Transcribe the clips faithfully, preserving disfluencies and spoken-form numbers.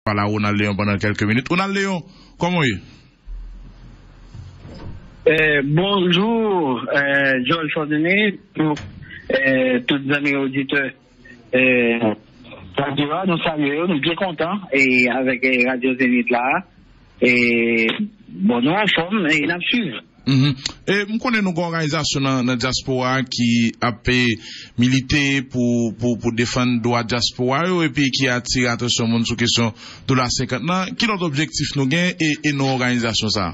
Voilà, Ronald Léon pendant quelques minutes. Ronald Léon, comment est-ce? Euh, bonjour, euh, Georges Chardonnay, pour euh, tous les amis auditeurs. Euh, Radio, nous saluons, nous sommes bien contents, et avec euh, Radio Zénith là, et bon, nous en forme, et nous suivons. Mm-hmm. Et nous connaissons une organisation dans la diaspora qui a milité pour, pour, pour défendre le droit de la diaspora et puis qui attire l'attention sur la question de la cinquante ans. Quel est notre objectif nous gagnons et, et nos organisations ça?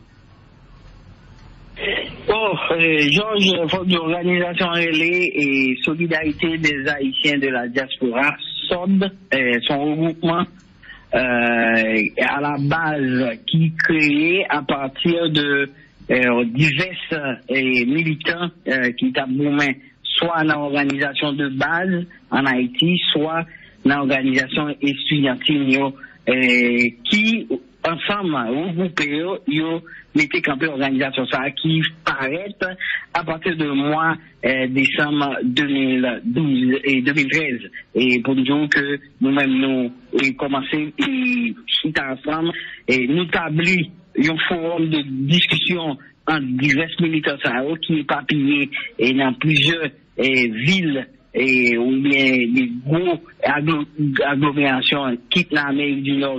Oh, euh, Georges, l'organisation relais et solidarité des Haïtiens de la diaspora, S O D, euh, son regroupement euh, à la base qui créé à partir de euh, divers euh, militants euh, qui étaient soit dans l'organisation de base en Haïti, soit dans l'organisation étudiantine euh, qui ensemble regroupés yo mettez campé organisation ça qui paraît à partir de mois euh, décembre deux mille douze et deux mille treize et pour nous dire que nous-mêmes nous avons commencé et suite ensemble et nous établir un forum de discussion entre divers militants qui est papillé et dans plusieurs et, villes et ou bien des gros agglomérations quitte l'Amérique du Nord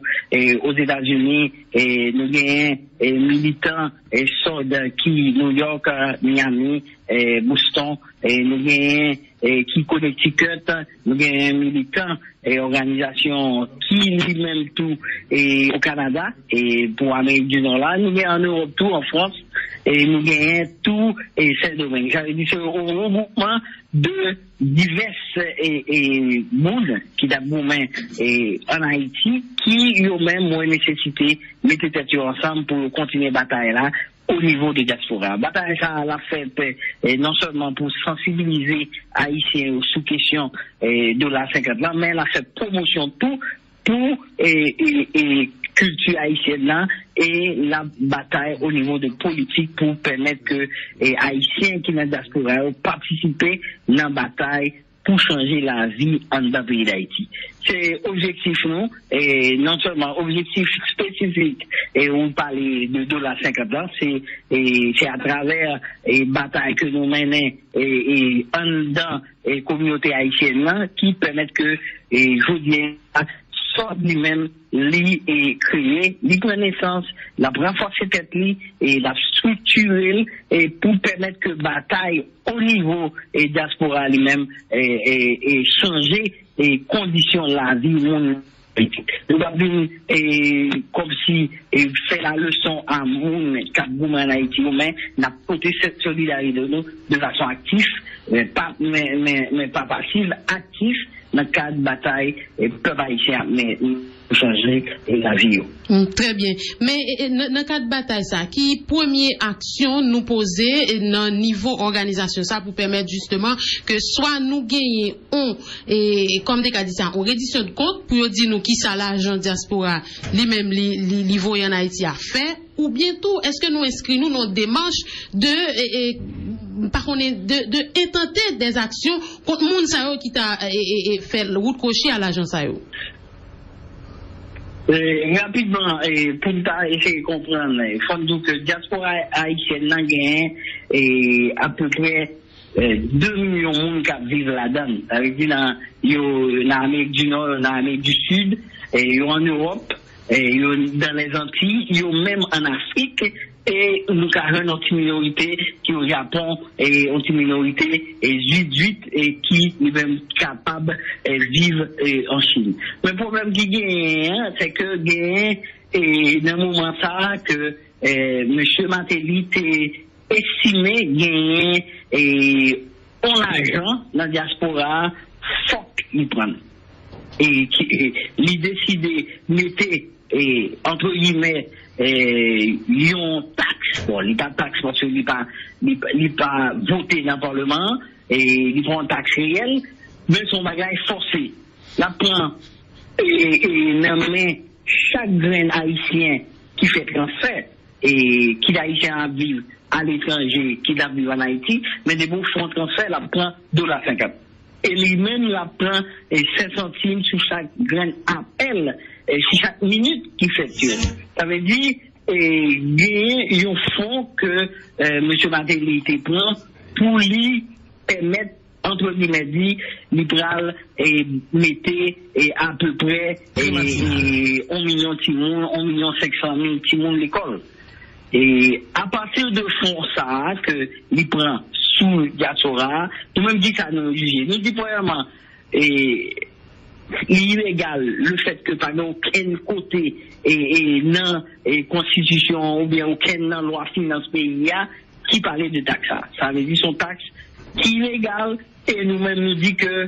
et aux États-Unis et nous avons des militants et S O D qui New York, Miami, et Boston et nous avons qui Connecticut, nous avons militants et organisations qui lui-même tout et au Canada et pour l'Amérique du Nord là, nous avons en Europe tout, en France et nous avons tout et ces domaines. J'avais dit c'est un regroupement de divers et, et mondes qui d'abord et en Haïti qui eux-mêmes ont nécessité de mettre tête ensemble pour continuer la bataille là au niveau des diaspora. Bataille ça l'a fait et non seulement pour sensibiliser Haïtiens sous question et de la cinquante là, mais elle a fait promotion tout pour et, et, et culture haïtienne là et la bataille au niveau de politique pour permettre que les Haïtiens qui sont dans la diaspora participent dans la bataille pour changer la vie en dans le pays d'Haïti. C'est objectif nous, et non seulement objectif spécifique, et on parle de dollar cinquante ans, c'est, c'est à travers les batailles que nous menons et, et en dans les communautés haïtiennes qui permettent que, et je dis, soit lui-même, lui est créé, lui prend naissance, la renforcer tête lui et la structurer et pour permettre que bataille au niveau et diaspora lui-même et, et, et changer les conditions de la vie monde. Nous avons et comme si et fait la leçon à monde cap en Haïti mais n'a porté cette solidarité de nous de façon active mais pas mais mais, mais pas passive active dans le cadre de bataille et peuple haïtien mais changer la vie. Mm, très bien. Mais dans le cadre de bataille, ça, qui première action nous poser dans le niveau organisation, ça, pour permettre justement que soit nous gagnons, et comme des cas dit ça, en reddition de compte, pour dire nous qui ça l'argent diaspora, lui-même, les niveau en Haïti a fait, ou bientôt, est-ce que nous inscrivons nos démarches de, et, et, par contre, de, de intenter des actions contre moun sa yo qui t'a et, et, fait le route cocher à l'agence sa yo? Euh, rapidement, et pour essayer de comprendre, il faut dire que la diaspora haïtienne n'a gagné et à peu près euh, deux millions de monde qui vivent là-dedans. Ça veut dire dans l'Amérique du Nord, dans l'Amérique du Sud, et en Europe, et dans les Antilles, et même en Afrique, et nous avons une minorité qui est au Japon et une minorité et huit et qui est même capable de vivre en Chine. Mais le problème qui gagne, c'est que gagne et dans le moment ça que M. Matéli est estimé gagner et en argent dans la diaspora, faut qu'il prenne. Et il décide de mettre et entre guillemets et yon taxe bon il pas taxe parce qu'il pas il pas voté dans le parlement et il prend une taxe réelle mais son bagage forcé la prend et et nomme chaque grain haïtien qui fait transfert et qui haïtien à vivre à l'étranger qui doit vivre en Haïti mais des bons fonds transfert la prend dollar cinquante et lui-même la prend et cinq centimes sur chaque grain appel et c'est chaque minute qui fait tuer. Ça veut dire, et gagner un fonds que euh, M. Matéli te prend pour lui permettre, entre guillemets, dit, libéral et mettez et à peu près et, un million de timons, un million cinq cent mille timons de l'école. Et à partir de fonds ça, que il prend sous diaspora, nous-mêmes dit ça nous juger. Nous dit premièrement, et illégal le fait que par aucun côté et, et non et constitution ou bien aucune loi finance pays qui parlait de taxe. Ça veut dire son taxe qui est illégale et nous-mêmes nous dit que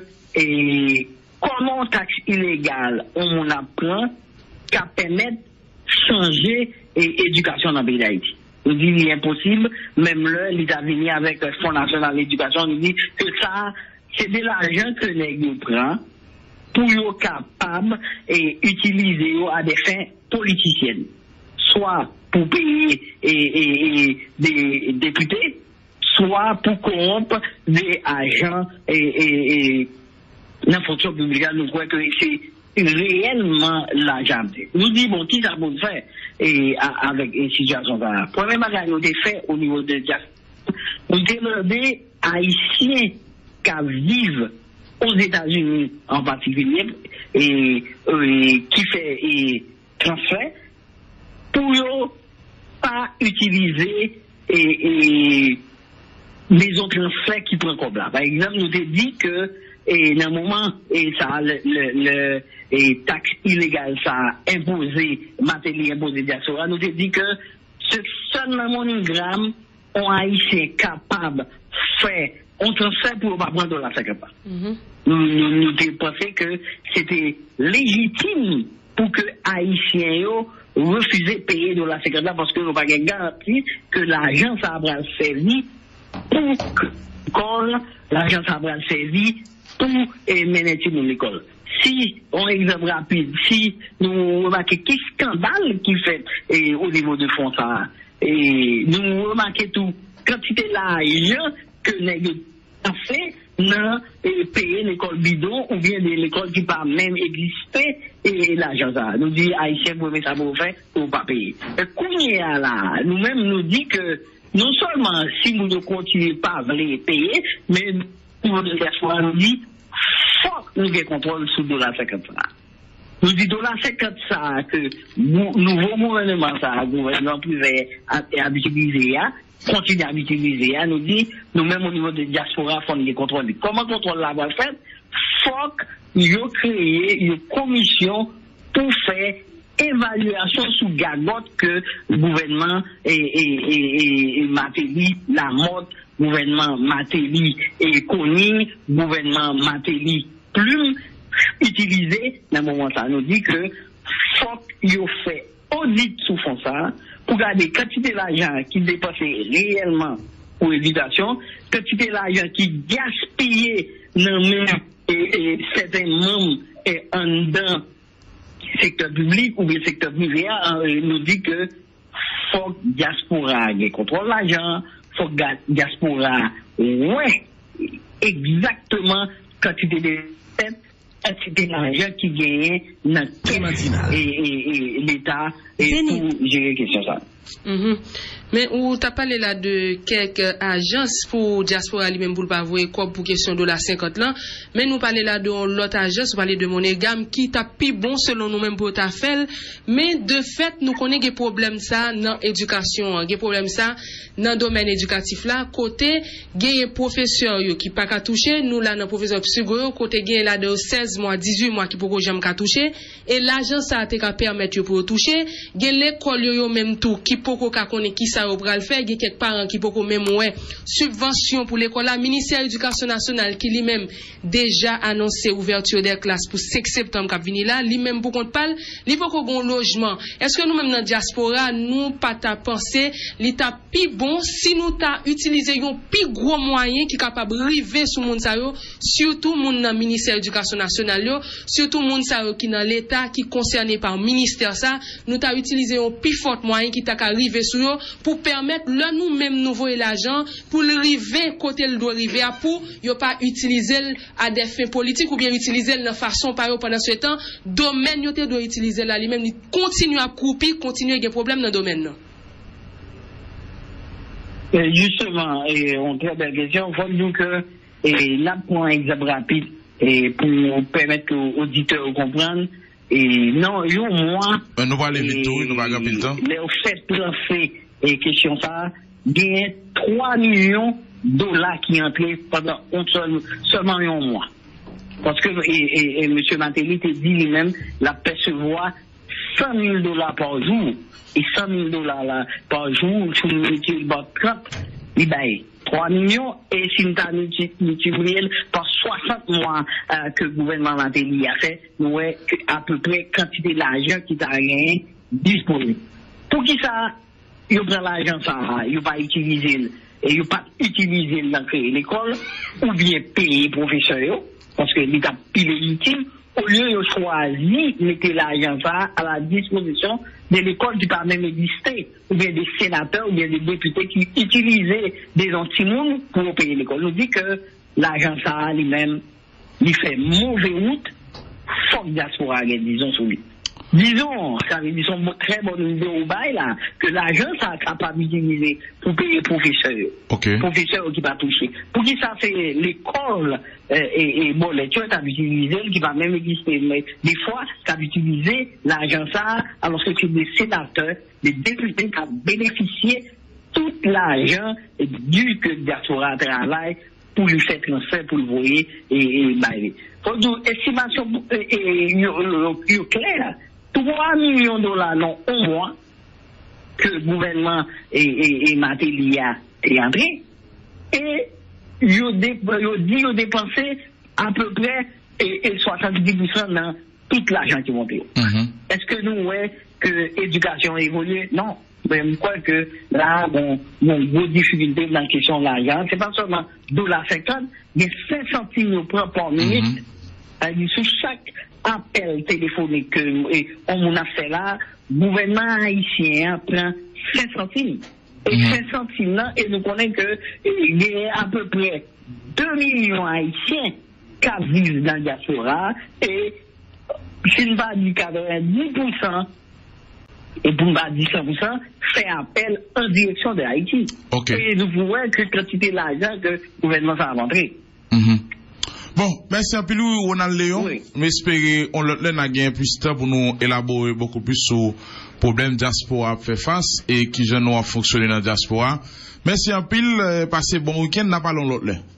et comment taxe illégale on apprend qu'à permettre changer et éducation dans le pays d'Haïti. Nous dit il est impossible, même là, les États-Unis avec le Fonds national d'éducation nous dit que ça c'est de l'argent que nous prend pour être capable et utiliser à des fins politiciennes, soit pour payer et, et, et des députés, soit pour corrompre des agents et, et, et la fonction publique. Nous croyons que c'est réellement l'argent. Nous disons, bon, qui ça peut faire et, avec une situation comme ça. Premier bagage, nous avons fait au niveau de diaspora. Nous demandons à Haïtiens qui vivent aux États-Unis en particulier, et, et qui fait et, transfert, pour ne pas utiliser et, et, les autres transferts qui prennent comme là. Par exemple, nous avons dit que et dans le moment et ça le, le, le et taxe illégale ça a imposé Matéli imposé diaspora, nous avons dit que ce seulement monogramme ont haïtien capable de faire un transfert pour ne pas prendre de la cinquante pas. Mm-hmm. Nous, nous, nous avons pensé que c'était légitime pour que haïtiens refusaient de payer de la cinquante parce que nous n'avons pas garanti que l'argent ça va servir pour l'école, l'argent ça va servir pour mener tout l'école. Si, on exemple rapide, si nous remarquons quel scandale qui fait et, au niveau de fonds ça, et nous remarquons tout, quantité d'argent que nous avons fait, non, et payer l'école bidon ou bien l'école qui pas même exister et l'argent ça. Nous dit Haïtien pour ça pour faire ou pas payer. Et là, nous-mêmes nous dit que non seulement si nous ne continuons pas à les payer, mais nous nous dit faut que nous ayons contrôle sur dollar cinquante ça. Nous dit dollar cinquante ça que nouveau gouvernement ça, gouvernement privé a utiliser continue à utiliser, nous dit, nous-mêmes au niveau de diaspora, il faut nous contrôler. Comment contrôler la voie faite? Faut nous créer une commission pour faire évaluation sous gagotte que le gouvernement et, et, et, et Matéli, la mode, gouvernement Matéli et Kony, gouvernement Matéli Plume, utilisé dans le moment ça. Nous dit que faut nous fait audit sous fond ça, pour garder quantité d'argent qui dépensait réellement pour l'éducation, quantité d'argent qui gaspillait dans et, et certains membres et en dedans secteur public ou bien secteur privé, nous dit que faut que diaspora contrôle l'argent, faut que diaspora ouais exactement quantité de quantité d'argent qui gagne dans et, et, et l'État et pour gérer la question ça. Mm-hmm. Mais ou t'as parlé là de quelques agences pour diaspora lui-même pour pas voir quoi pour question de la cinquante là, mais nous parler là de l'autre agence, on parler de Monégame qui t'a plus bon selon nous même pour ta faire, mais de fait nous connaissons des problèmes ça dans éducation, des problèmes ça dans domaine éducatif là, côté gain professeur yo qui pas qu'à toucher, nous là dans professeur psycho côté gain là de seize mois, dix-huit mois qui pour jamais qu'à toucher et l'agence ça te permettre pour toucher, gain l'école yo même tout qui pour qu'à connaître qui ça au bral faire, il y a quelques parents qui peuvent même ouais subvention pour l'école. Le ministère de l'Éducation nationale qui lui-même déjà annoncé ouverture des classes pour cinq septembre qui venir là, lui-même pour qu'on parle, il faut qu'on ait un logement. Est-ce que nous-mêmes dans la diaspora, nous pas ta pensée, l'état plus bon si nous t'a utilisé un plus gros moyen qui est capable de river sur monde ça yo, surtout monde dans le ministère de l'Éducation nationale yo, surtout monde ça yo qui dans l'état qui concerné par ministère ça, nous t'a utilisé un plus fort moyen qui t'a arriver sur eux pour permettre le nous-mêmes nouveau et l'argent pour le river côté le doit river pour yo pas utiliser à des fins politiques ou bien utiliser de façon par eux pendant ce temps domaine yo te doit utiliser là lui-même il continue à couper continue à avoir problème dans le domaine là. Justement, et on très belle question. Il faut dire que, et là, pour un exemple rapide, et pour permettre aux auditeurs de comprendre, et non, il y a moins. Nous allons aller vite, nous allons aller vite. Les fait placer, et question ça, il y a trois millions de dollars qui entrent pendant un seul, seulement un mois. Parce que, et, et, et M. Matéli te dit lui-même, la percevoir cent mille dollars par jour. Et cent mille dollars là, par jour, sur le multiplié par trente, il baille trois millions, et si nous avons multiplié par soixante mois euh, que le gouvernement Matéli a fait, nous avons à peu près quantité d'argent qui t'a rien disponible. Pour qui ça, il prend l'argent, ça, il va utiliser, et il pas utiliser dans l'école, ou bien payer professeur, parce que l'État pile utile, au lieu de choisir, mettre l'argent ça à la disposition de l'école qui pas même exister, ou bien des sénateurs, ou bien des députés qui utilisaient des anti-mouns pour payer l'école. Nous dit que l'argent ça lui-même, il fait mauvais route, faut que diaspora, disons, sur lui. Disons, ça veut dire son très bonne idée au bail là, que l'argent ça est capable d'utiliser pour payer professeurs. Okay. Professeurs qui va toucher. Pour qui ça c'est l'école euh, et, et bon, les tueurs qui utilisé, qui va même exister. Mais des fois, ça va utiliser l'argent ça, alors que c'est des sénateurs, des députés qui ont bénéficié tout l'argent du que diaspora travaille pour lui faire transfert, pour le voyer et, et bailler. Faut dire, estimation et claire. trois millions de dollars dans un mois que le gouvernement et, et, et Matélia est entré. Et ils ont dit qu'ils ont dépensé à peu près et, et soixante-dix pour cent dans tout l'argent qui monte. Mm-hmm. Est-ce que nous voyons que l'éducation évolue? Non. Mais je crois que là, bon, il y a une grosse difficulté dans la question de l'argent. Ce n'est pas seulement deux dollars cinquante, mais cinq centimes par minute. Mm-hmm. Sur chaque appel téléphonique qu'on a fait là, le gouvernement haïtien prend cinq centimes. Et mmh. cinq centimes là, et nous connaissons qu'il y a à peu près deux millions haïtiens qui vivent dans la diaspora, et si nous va dire quatre-vingt-dix pour cent, et pour nous dire cent pour cent, fait appel en direction de Haïti. Okay. Et nous voyons que quantité d'argent que le gouvernement a rentré. Mmh. Bon, merci à Pilou, Ronald Léon. Oui. J'espère qu'on a gagné plus de temps pour nous élaborer beaucoup plus sur le problème diaspora à faire face et qui nous a fonctionné dans la diaspora. Merci à Pile, passez bon week-end, n'a pas l'autre.